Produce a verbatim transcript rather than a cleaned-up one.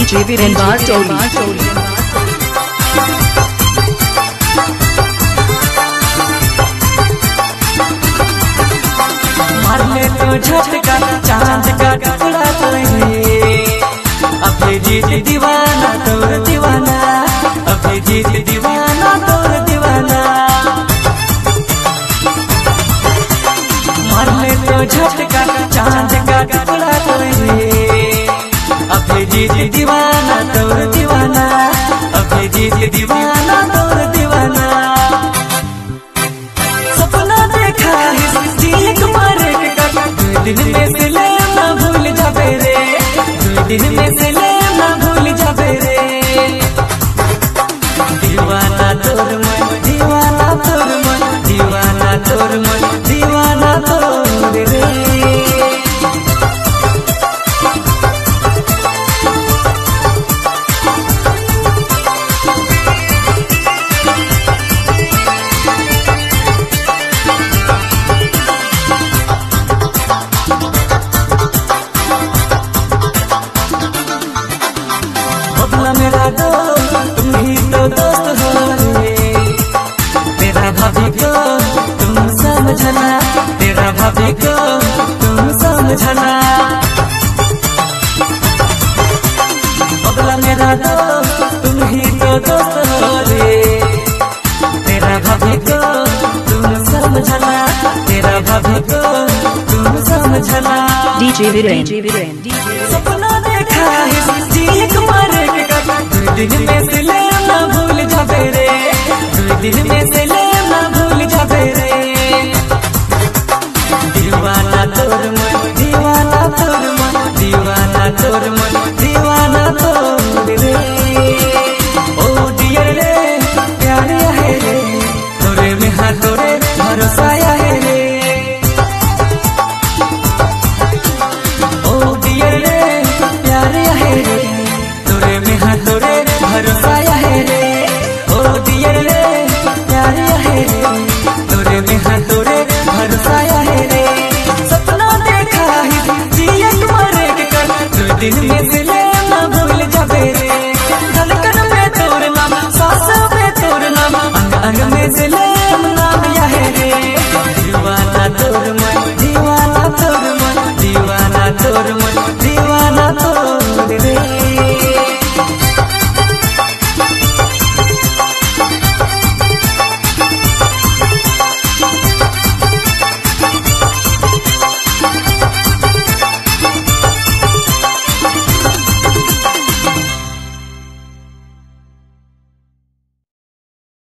DJ Viren बारटोली। मारने तो झटका चांद का टुकड़ा तोड़े, अभी जीत दीवाना तोर दीवाना, अभी जीत दीवाना तोर दीवाना। मारने तो झटका चांद का टुकड़ा तोड़े, अभी जीत दीवाना तोर दीवाना, अभी जीत दीवाना तोर दीवाना। सपना देखा है जीत मारे का, दिन में से ले ना भूल जाबे रे, दिन में से ले ना भूल जाबे रे। दीवाना तोर मन, दीवाना तोर मन, दीवाना तोर मन, दीवाना तोर रे। मेरा दोस्त तुम ही तो दोस्त हो रे, तेरा भाभी को तुम समझना, तेरा भाभी को तुम समझना। बबला मेरा दोस्त तुम ही तो दोस्त हो रे, तेरा भाभी को तुम समझना, तेरा भाभी को तुम समझना। डीजे वीरेन। सपना देखा है जीत मारे का, दिन में से ले ना भूल जाबे रे, दिन में से ले ना भूल जाबे रे। दीवाना तोर मन, दीवाना तोर मन, दीवाना तोर मन, दीवाना तोर रे। ओ डियर रे प्यार है रे, तोरे में हाँ तोरे भरोसा है रे। ओ डियर रे प्यार है रे, तोरे में हाँ तोरे भरोसा है रे। ओ डियर रे प्यार है रे, तोरे में हाँ तोरे भरोसा है रे। सपना देखा है जियत मरे के कर, तू दिन में से ले ना भूल जाबे रे। धड़कन में तोर नाम, सांस में तोर नाम, अंग अंग में से ले नाम या है रे। दीवाना तोर